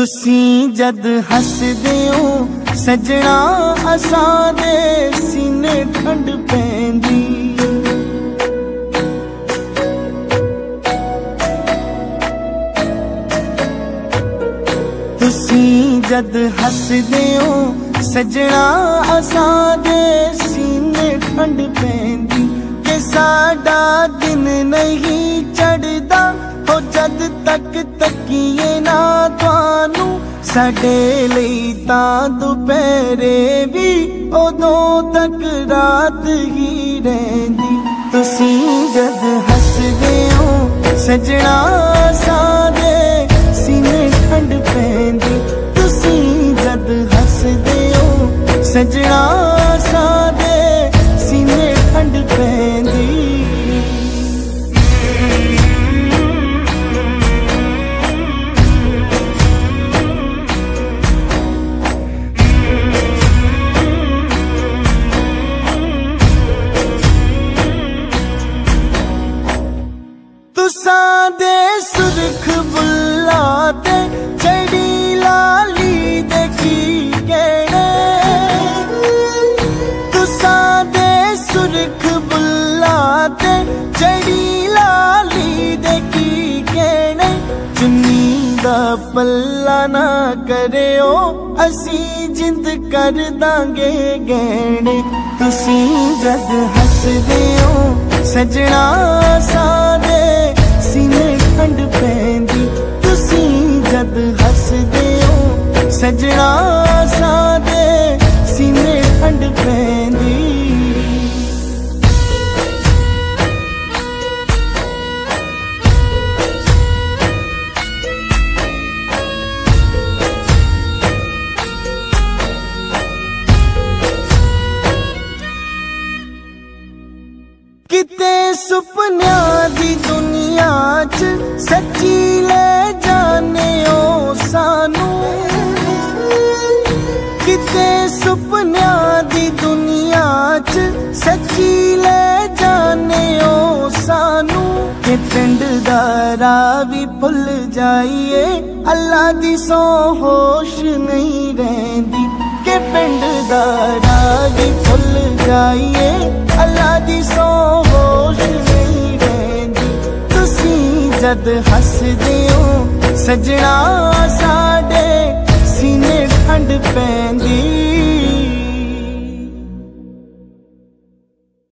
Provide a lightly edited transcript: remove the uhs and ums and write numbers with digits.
तुसी जद हसदे हो सजना असां दे सीने ठंड पैंदी। तुसी जद हसदे हो सजना असां दे सीने ठंड पैंदी। के साडा दिन नहीं चढ़दा हो जद तक तकिए ना तुहानू, साडे लई तां दुपहरे भी उदों तक रात ही रहिंदी। तुसी जद हसदे हो सजना असां दे सीने ठंड पैंदी। तुसी जद हसदे हो सजना असां दे सीने ठंड पैंदी। तुसां दे सुरख बुल्ला ते चढ़ी लाली दे की कहने। तुसां दे सुरख बुल्ला ते चढ़ी लाली दे की कहने। चुन्नी दा पल्ला ना करियो असी जिंद कर दांगे गहने। तुसी जद हसदे हो सजना असां दे सीने ठंड पैंदी। तुसी जद हसदे हो सजना असां दे सीने ठंड पैंदी। किते सुपनियां दी दुनिया च सच्ची ले जाने ओ सानू। किते सुपनियां दी दुनिया च सच्ची ले जाने ओ सानू। के पिंड दा राह भी भुल जाइए अल्लाह दी सौ होश नहीं रहंदी। के पिंड दा राह भी भुल जाइए अल्लाह दी सौ होश नहीं रहंदी। तुसी जद हसदे हो सजना साडे सीने ठंड पैंदी।